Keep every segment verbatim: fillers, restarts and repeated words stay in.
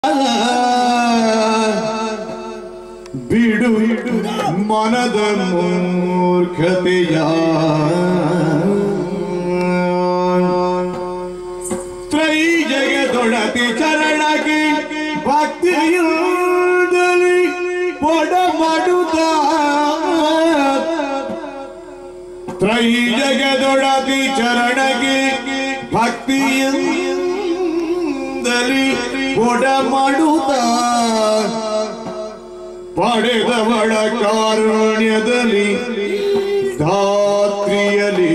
ಬಿಡು ಮನದ ಮೂರ್ಖತೆಯ ತ್ರೈ ಜಗದೊಡತಿ ಚರಣಕ್ಕೆ ಭಕ್ತಿಯುಂದಲಿ ಪೊಡ ಮಾಡುತ್ತ ತ್ರೈ ಜಗದೊಡತಿ ಚರಣಕ್ಕೆ ಭಕ್ತಿಯುಂದಲಿ ಪೊಡ ಮಾಡುತ್ತ ಪಡೆದವಳ ಕಾರುಣ್ಯದಲ್ಲಿ ಧಾತ್ರಿಯಲಿ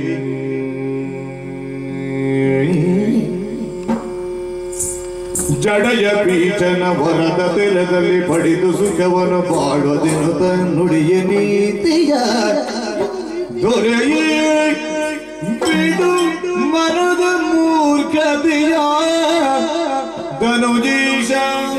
ಜಡಯ ಪೀಠನ ವರದ ತೆಲದಲ್ಲಿ ಪಡೆದು ಸುಖವನ್ನು ಬಾಳುವ ದಿನದ ನುಡಿಯ ನೀತಿಯ ದೊರೆಯೇ ಬಿಡು ಮನದ ಮೂರ್ಖತೆಯ ಧನುಜೀಶ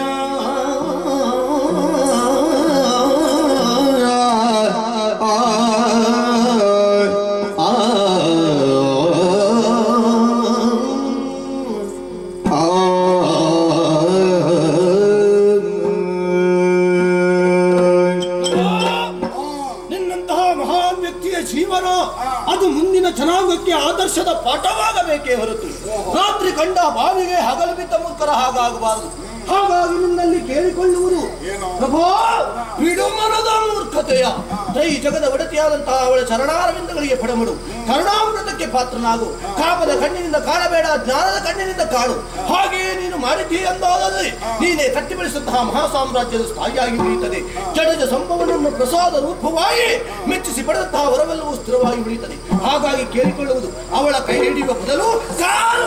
ಜನಾಂಗಕ್ಕೆ ಆದರ್ಶದ ಪಾಠವಾಗಬೇಕೇ ಹೊರತು ರಾತ್ರಿ ಕಂಡ ಬಾವಿಗೆ ಹಗಲು ಬಿದ್ದ ಮೂರ್ಖರ ಹಾಗಾಗಬಾರದು. ಹಾಗಾಗಿ ನಿನ್ನಲ್ಲಿ ಕೇಳಿಕೊಳ್ಳುವುದು, ಪ್ರಭೋ ಬಿಡು ಮನದ ಮೂರ್ಖತೆಯ ತ್ರೈ ಜಗದ ಒಡತಿಯಾದಂತಹ ಅವಳ ಚರಣಾರವಿಂದಗಳಿಗೆ ಪಡಮಡು, ಕರುಣಾಮೃತಕ್ಕೆ ಪಾತ್ರನಾಗು, ಕಾಪದ ಕಣ್ಣಿನಿಂದ ಕಾಣಬೇಡ, ಜ್ಞಾನದ ಕಣ್ಣಿನಿಂದ ಕಾಡು. ಹಾಗೆಯೇ ನೀನು ಮಾಡಿದ್ದೀ ಎಂದಾದಲ್ಲಿ ನೀನೇ ಕಟ್ಟಿ ಬೆಳೆಸುತ್ತಹ ಮಹಾ ಸಾಮ್ರಾಜ್ಯದ ಸ್ಥಾಯಿಯಾಗಿ ಉಳಿಯುತ್ತದೆ. ಜಡಜ ಸಂಭವನನ್ನು ಪ್ರಸಾದ ರೂಪವಾಗಿ ಮೆಚ್ಚಿಸಿ ಪಡೆದಂತಹ ವರವೆಲ್ಲವೂ ಸ್ಥಿರವಾಗಿ ಉಳಿಯುತ್ತದೆ. ಹಾಗಾಗಿ ಕೇಳಿಕೊಳ್ಳುವುದು, ಅವಳ ಕೈ ಹಿಡಿಯುವ ಬದಲು ಕಾಲು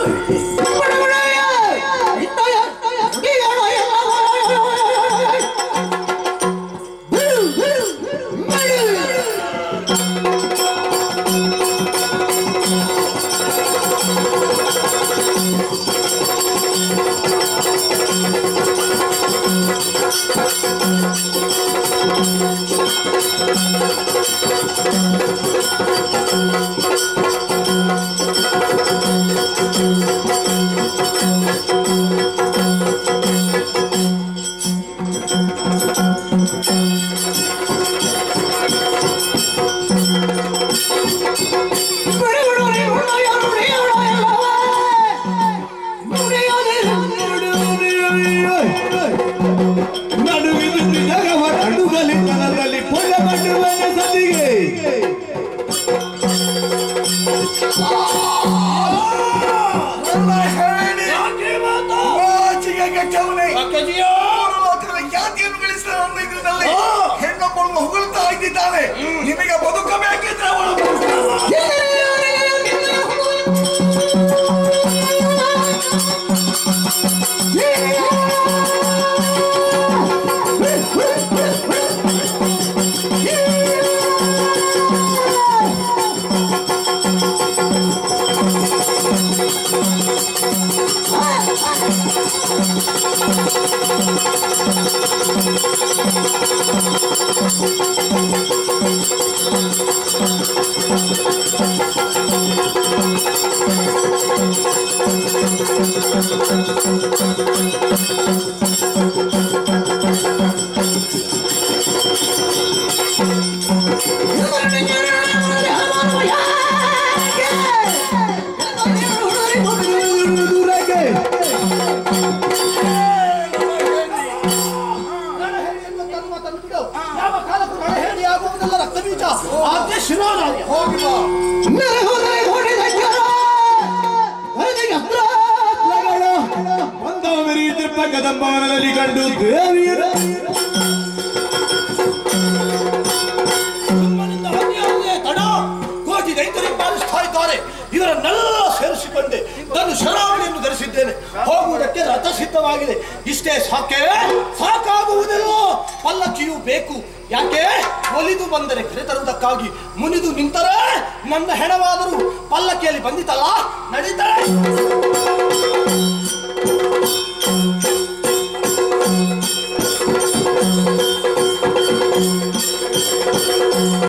ಹೆಣ್ಣೊಬ್ಬಳು ಹೊಗಳ್ತಾ ಇದ್ದಿದ್ದಾನೆ. ನಿಮಗೆ ಬದುಕಬೇಕಿದ್ರೆ ಅವಳು ಕದಂಬವನದಲ್ಲಿ ಕಂಡು ದೇವಿಯರ ತಡ ಕೋಟಿ ರೈತರಿಗೆ ಪಾಲಿಸ್ತಾ ಇದ್ದಾರೆ. ಇವರನ್ನೆಲ್ಲ ಸೇರಿಸಿಕೊಂಡೆ ನಾನು ಶರಾವಳಿಯನ್ನು ಧರಿಸಿದ್ದೇನೆ. ಹೋಗುವುದಕ್ಕೆ ರಥ ಸಿದ್ಧವಾಗಿದೆ. ಇಷ್ಟೇ ಸಾಕೆ? ಸಾಕಾಗುವುದಿಲ್ಲ, ಪಲ್ಲಕ್ಕಿಯೂ ಬೇಕು. ಯಾಕೆ? ಒಲಿದು ಬಂದರೆ ಕರೆತರುವುದಕ್ಕಾಗಿ. ಮುನಿದು ನಿಂತರೆ ನನ್ನ ಹೆಣವಾದರೂ ಪಲ್ಲಕ್ಕಿಯಲ್ಲಿ ಬಂದಿತಲ್ಲ, ನಡೀತಾರೆ.